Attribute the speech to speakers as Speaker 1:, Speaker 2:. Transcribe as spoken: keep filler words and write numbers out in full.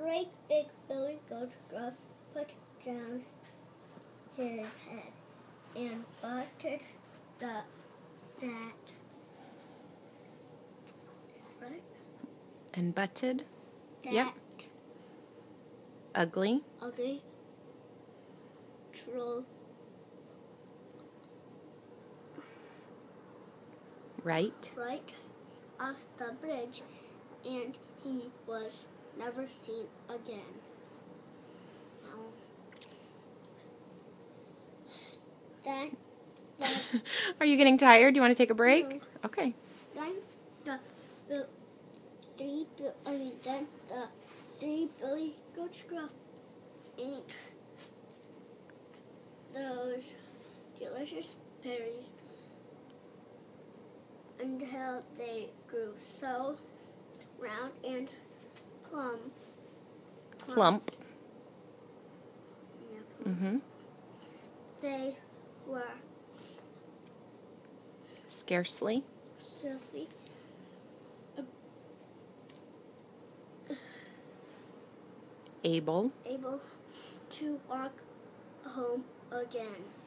Speaker 1: great big billy goat Gruff put down his head and butted the that right
Speaker 2: And butted.
Speaker 1: that
Speaker 2: Yep. Ugly.
Speaker 1: ugly troll
Speaker 2: Right.
Speaker 1: right off the bridge, and he was never seen again. Um, then, then,
Speaker 2: Are you getting tired? Do you want to take a break?
Speaker 1: No.
Speaker 2: Okay.
Speaker 1: then the, the three, Bi- I mean, then the three billy goats Gruff ate those delicious berries until they grew so round and plump.
Speaker 2: Plump.
Speaker 1: Yeah, plump.
Speaker 2: Mm-hmm.
Speaker 1: They were
Speaker 2: Scarcely.
Speaker 1: stealthy,
Speaker 2: Able.
Speaker 1: able to walk home again.